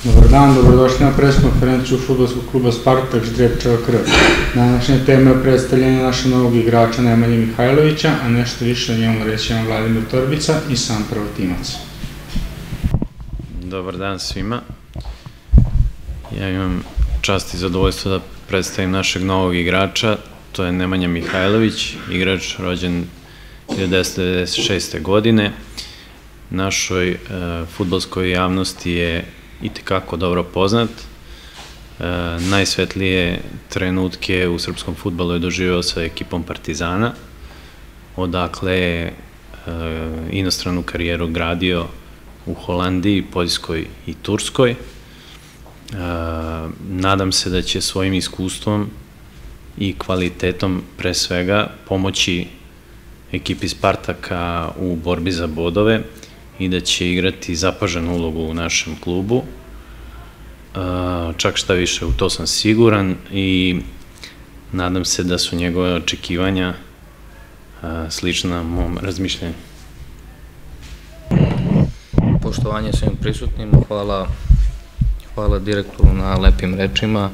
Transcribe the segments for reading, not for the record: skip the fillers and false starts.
Dobar dan, dobrodošli na pres konferenciju fudbalskog kluba Spartak Ždrijepčeva krv. Današnja tema je predstavljanje našeg novog igrača Nemanje Mihajlovića, a nešto više o njemu reći vam Vladimir Torbica i sam prvotimac. Dobar dan svima. Ja imam čast i zadovoljstvo da predstavim našeg novog igrača, to je Nemanja Mihajlović, igrač rođen 1996. godine. Našoj fudbalskoj javnosti je itekako dobro poznat. Najsvetlije trenutke u srpskom fudbalu je doživeo sa ekipom Partizana, odakle je inostranu karijeru gradio u Holandiji, Poljskoj i Turskoj. Nadam se da će svojim iskustvom i kvalitetom pre svega pomoći ekipi Spartaka u borbi za bodove i da će igrati zapaženu ulogu u našem klubu. Čak šta više, u to sam siguran i nadam se da su njegove očekivanja slična mom razmišljanju. Poštovanje svim prisutnim, hvala direktoru na lepim rečima.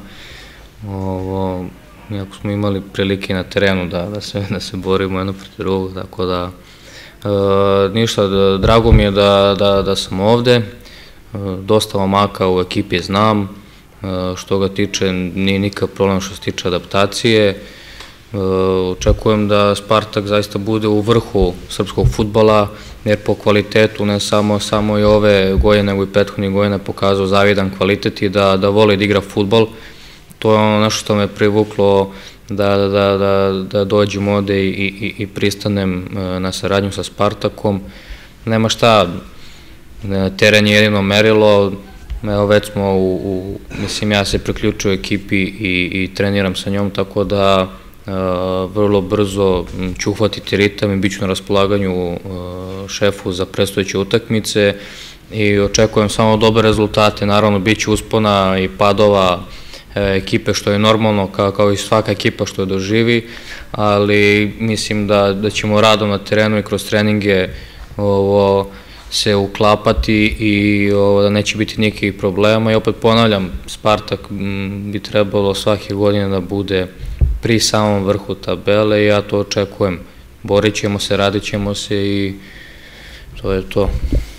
Iako smo imali prilike na terenu da se borimo jedno protiv drugog, tako da ništa, drago mi je da sam ovde, dosta momaka u ekipi znam, što ga tiče nije nikakav problem što se tiče adaptacije. Očekujem da Spartak zaista bude u vrhu srpskog fudbala, jer po kvalitetu ne samo i ove godine, nego i prethodnih godina pokazao zavidan kvalitet i da voli da igra fudbal. To je ono nešto što me privuklo da dođem ovde i pristanem na saradnju sa Spartakom. Nema šta, teren je jedino merilo, evo već smo mislim ja se priključio ekipi i treniram sa njom, tako da vrlo brzo ću uhvatiti ritam i bit ću na raspolaganju šefu za predstojeće utakmice i očekujem samo dobre rezultate. Naravno, bit će uspona i padova ekipe, što je normalno, kao i svaka ekipa što je doživi, ali mislim da ćemo radom na terenu i kroz treninge se uklapati i da neće biti nikakvih problema. I opet ponavljam, Spartak bi trebalo svake godine da bude pri samom vrhu tabele i ja to očekujem. Borit ćemo se, radit ćemo se i to je to.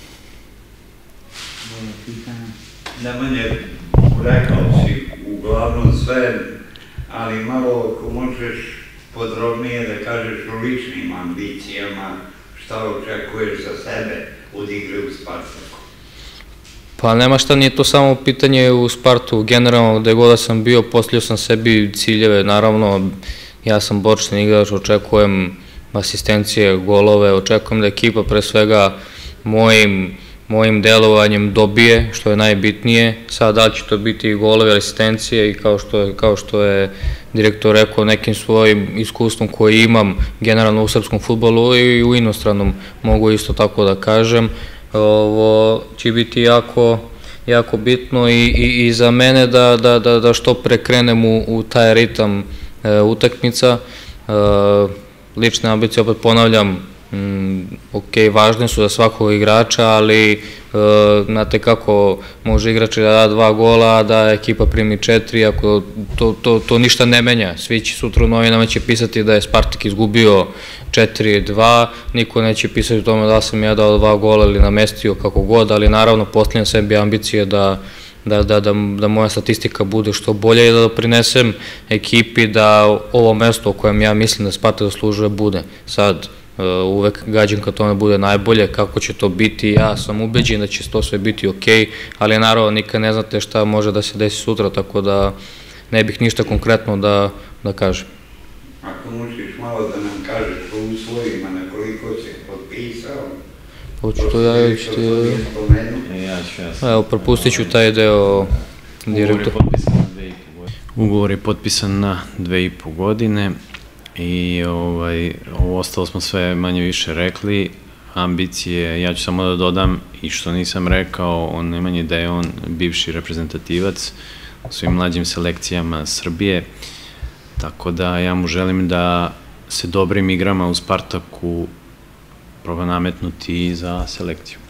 Nemanje, rekao si uglavnom sve, ali malo ako možeš podrobnije da kažeš o ličnim ambicijama, šta očekuješ za sebe od igre u Spartaku? Pa nema šta, nije to samo pitanje u Spartu, generalno gde god da sam bio, postavio sam sebi ciljeve, naravno ja sam borčni igrač, očekujem asistencije, golove, očekujem da ekipa pre svega mojim delovanjem dobije, što je najbitnije. Sad da li će to biti golove, asistencije i kao što je direktor rekao, nekim svojim iskustvom koji imam generalno u srpskom fudbalu i u inostranom, mogu isto tako da kažem. Ovo će biti jako bitno i za mene da što pre krenem u taj ritam utakmica. Lične ambicije, opet ponavljam, ok, važne su za svakog igrača, ali znate kako može igrač da da 2 gola, a da ekipa primi 4, ako to ništa ne menja. Svi će sutra u novinama će pisati da je Spartak izgubio 4-2, niko neće pisati o tome da sam ja dao 2 gola ili namestio kako god, ali naravno postavljam sebi ambicije da moja statistika bude što bolje i da prinesem ekipi da ovo mesto o kojem ja mislim da Spartak zaslužuje bude. Sad, uvek gađam kad to ne bude najbolje, kako će to biti, ja sam ubeđen da će to sve biti ok, ali naravno nikad ne znate šta može da se desi sutra, tako da ne bih ništa konkretno da kažem. Ako možeš malo da nam kažeš o uslovima na koliko si potpisao? Hoću to ja još ti... Evo, propustit ću taj deo direktora. Ugovor je potpisan na 2,5 godine i ovo ostalo smo sve manje više rekli. Ambicije, ja ću samo da dodam i što nisam rekao, on Nemanje da je on bivši reprezentativac u svim mlađim selekcijama Srbije, tako da ja mu želim da se dobrim igrama u Spartaku proba nametnuti za selekciju.